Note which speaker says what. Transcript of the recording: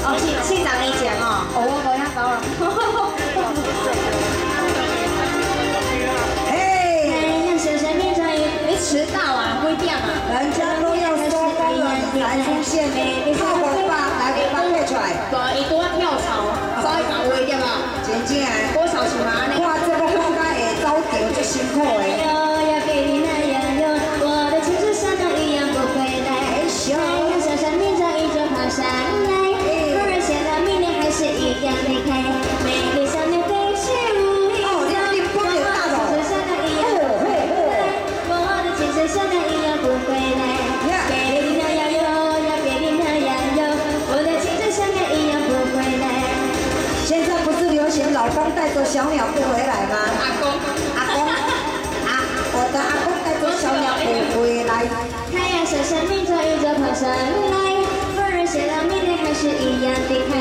Speaker 1: 哦，县长你讲哦，哦，我无遐高了。
Speaker 2: 嘿，
Speaker 1: 先生面转你迟到啊？几点啊？
Speaker 2: 人家都要收工了，你才出现，靠我爸来给爸背出来。
Speaker 1: 对，伊拄啊跳槽，早一到位点啊？
Speaker 2: 真正的，
Speaker 1: 多少钱嘛？
Speaker 2: 哇，这个风干会走掉，最辛苦的。
Speaker 1: 要给你那样有，我的青春像那一样不回来。太阳闪闪明着一直爬上来，突然显得明年还是一样离开。美丽小鸟飞去无影踪，我的青春像那一样不回来，我的青春像那一样不回来。给你那样有，要给你那样有，我的青春像那一样不回来。
Speaker 2: 现在不是流行老公带着小鸟不回来吗？
Speaker 1: 阿公，
Speaker 2: 我的阿公带着小鸟不回来。
Speaker 1: 太阳闪闪明着一直爬上来，突然显得明天还是一样离开。